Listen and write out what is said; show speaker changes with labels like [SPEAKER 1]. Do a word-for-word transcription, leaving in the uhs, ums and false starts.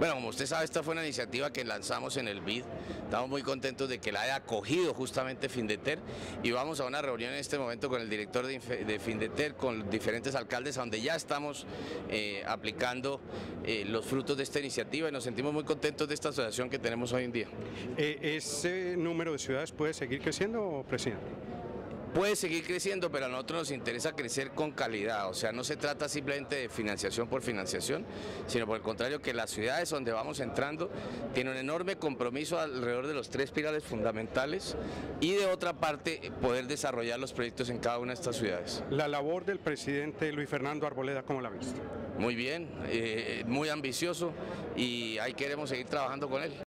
[SPEAKER 1] Bueno, como usted sabe, esta fue una iniciativa que lanzamos en el B I D. Estamos muy contentos de que la haya acogido justamente Findeter y vamos a una reunión en este momento con el director de, de Findeter, con diferentes alcaldes, donde ya estamos eh, aplicando eh, los frutos de esta iniciativa y nos sentimos muy contentos de esta asociación que tenemos hoy en día.
[SPEAKER 2] Eh, ¿Ese número de ciudades puede seguir creciendo, presidente?
[SPEAKER 1] Puede seguir creciendo, pero a nosotros nos interesa crecer con calidad, o sea, no se trata simplemente de financiación por financiación, sino por el contrario que las ciudades donde vamos entrando tienen un enorme compromiso alrededor de los tres pilares fundamentales y de otra parte poder desarrollar los proyectos en cada una de estas ciudades.
[SPEAKER 2] La labor del presidente Luis Fernando Arboleda, ¿cómo la ha visto?
[SPEAKER 1] Muy bien, eh, muy ambicioso y ahí queremos seguir trabajando con él.